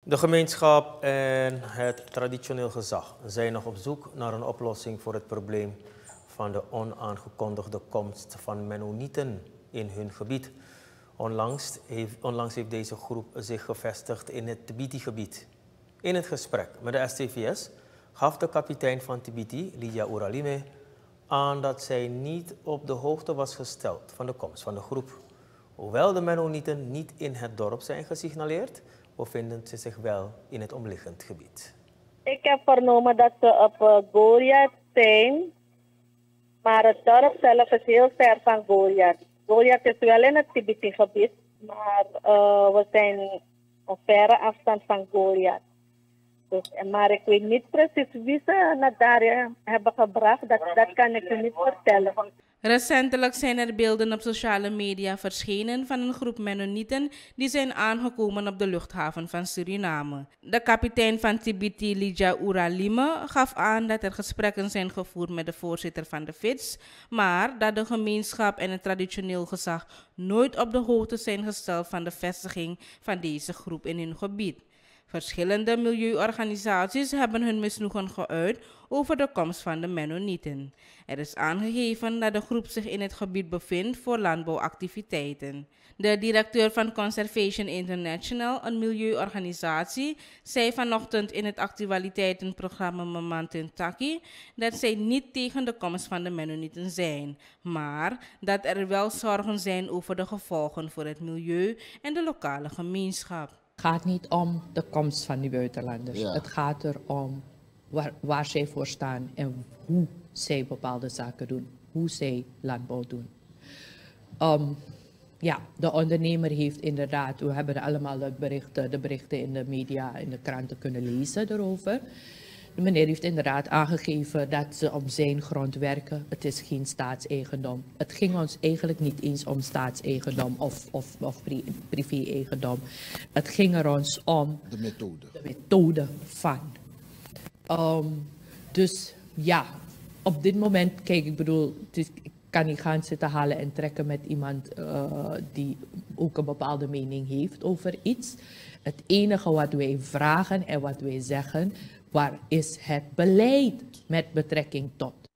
De gemeenschap en het traditioneel gezag zijn nog op zoek naar een oplossing voor het probleem van de onaangekondigde komst van Mennonieten in hun gebied. Onlangs heeft deze groep zich gevestigd in het Tibiti-gebied. In het gesprek met de STVS gaf de kapitein van Tibiti, Lydia Ouralime, aan dat zij niet op de hoogte was gesteld van de komst van de groep. Hoewel de Mennonieten niet in het dorp zijn gesignaleerd, bevinden ze zich wel in het omliggend gebied. Ik heb vernomen dat ze op Goliath zijn, maar het dorp zelf is heel ver van Goliath. Goliath is wel in het Tibeti-gebied, maar we zijn op verre afstand van Goliath. Dus, maar ik weet niet precies wie ze naar daar hebben gebracht, dat kan ik u niet vertellen. Recentelijk zijn er beelden op sociale media verschenen van een groep Mennonieten die zijn aangekomen op de luchthaven van Suriname. De kapitein van Tibiti, Lydia Ouralime, gaf aan dat er gesprekken zijn gevoerd met de voorzitter van de FITS, maar dat de gemeenschap en het traditioneel gezag nooit op de hoogte zijn gesteld van de vestiging van deze groep in hun gebied. Verschillende milieuorganisaties hebben hun misnoegen geuit over de komst van de Mennonieten. Er is aangegeven dat de groep zich in het gebied bevindt voor landbouwactiviteiten. De directeur van Conservation International, een milieuorganisatie, zei vanochtend in het actualiteitenprogramma Mamantin Taki dat zij niet tegen de komst van de Mennonieten zijn, maar dat er wel zorgen zijn over de gevolgen voor het milieu en de lokale gemeenschap. Het gaat niet om de komst van die buitenlanders. Ja. Het gaat erom waar zij voor staan en hoe zij bepaalde zaken doen. Hoe zij landbouw doen. De ondernemer heeft inderdaad, we hebben allemaal de berichten in de media, in de kranten kunnen lezen erover. De meneer heeft inderdaad aangegeven dat ze op zijn grond werken. Het is geen staatseigendom. Het ging ons eigenlijk niet eens om staatseigendom of privé-eigendom. Het ging er ons om de methode van. Dus ja, op dit moment, kijk, ik bedoel, ik kan niet gaan zitten halen en trekken met iemand die ook een bepaalde mening heeft over iets. Het enige wat wij vragen en wat wij zeggen, waar is het beleid met betrekking tot?